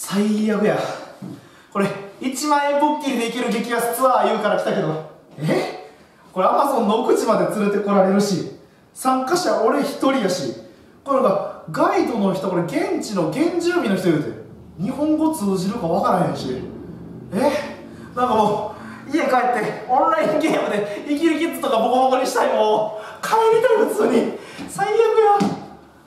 最悪や。これ1万円ポッキリで行ける激安ツアー言うから来たけど、これアマゾンの奥地まで連れてこられるし、参加者俺一人やし、これなんかガイドの人、これ現地の原住民の人言うて日本語通じるかわからへんし、なんかもう家帰ってオンラインゲームで生きるキッズとかボコボコにしたい。もう帰りたい、普通に。最悪や。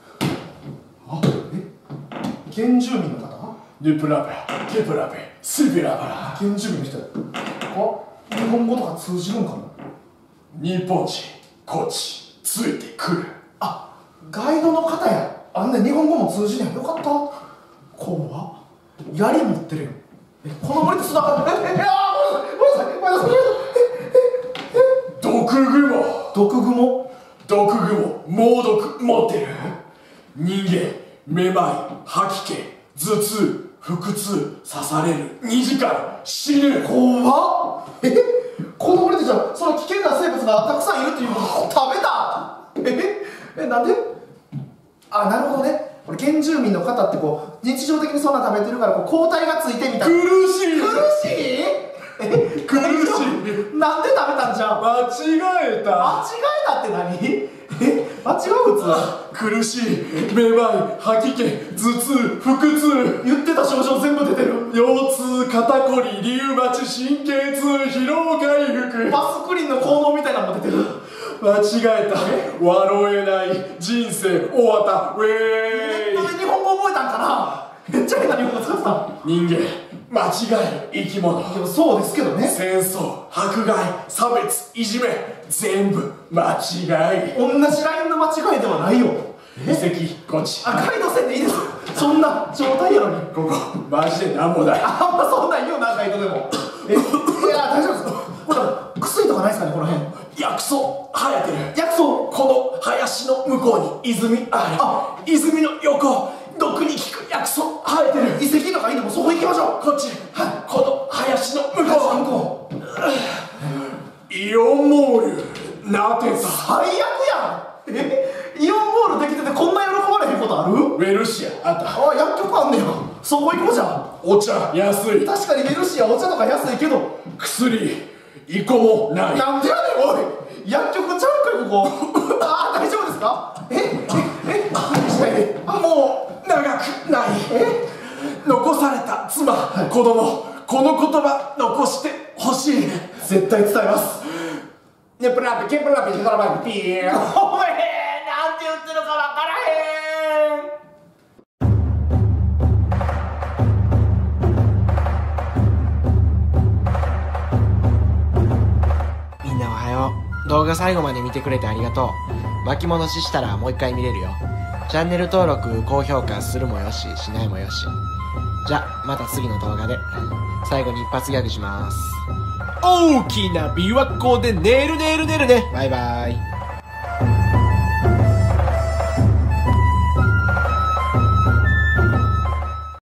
原住民の方？ デュプラベ、ケプラベ、スビラバラ。 原住民の人や。日本語とか通じるんかな？ 日本人、こっち、ついてくる。 あ、ガイドの方や。あんな日本語も通じねん。よかった。怖っ。槍持ってるよ。この森って砂が、ごめんなさい、 毒蜘蛛。 毒蜘蛛？ 猛毒持ってる。人間、めまい、吐き気、頭痛、腹痛、刺される。2時間死ぬ。 怖っ。この森ってじゃあその危険な生物がたくさんいるっていうのを食べた？なんで？あ、なるほどね。これ原住民の方ってこう日常的にそんな食べてるからこう抗体がついてみたいな。 苦しい。 なんで食べたんじゃん。 間違えたって何？間違う？普通。 苦しい、めまい、吐き気、頭痛、腹痛。 言ってた症状全部出てる。 腰痛、肩こり、リウマチ、神経痛、疲労回復。 バスクリンの効能みたいなのも出てる。 間違えた。笑えない人生終わった。ウェーイ。 ネットで日本語覚えたんかな。めっちゃ変な日本語使ってた。 人間、間違える生き物。 でもそうですけどね。 戦争、迫害、差別、いじめ、全部間違い。 同じラインの間違いではないよ。 遺跡、こっち。 ガイドせんでいいです。そんな状態やのに。 ここ、マジでなんもない。 あんまそんなん言うな、ガイドでも。いや、大丈夫ですか。これ薬とかないですかね、この辺。 薬草生えてる。 薬草。 この林の向こうに泉ある。泉の横、毒に効く薬草生えてる。 遺跡とかいいのもそこ行きましょう。 こっち、この林の向こう。イオンモールなってさ。 最悪やん。イオンモールできててこんな喜ばれへんことある？ ウェルシアあった。 あ、薬局あんねや。そこ行こうじゃん。 お茶安い。 確かにウェルシアお茶とか安いけど薬一個もない。 なんでやねん、おい。薬局ちゃうかここ。あ、大丈夫ですか？ もう長くない。残された妻、子供、この言葉残してほしい。 絶対伝えます。 ネプラペケプラペケプラペピー。 お前なんて言ってるかわからへん。 みんなおはよう。動画最後まで見てくれてありがとう。巻き戻ししたらもう一回見れるよ。チャンネル登録、高評価するもよし、しないもよし。じゃ、また次の動画で。最後に一発ギャグします。大きな琵琶湖で寝るね。バイバイ。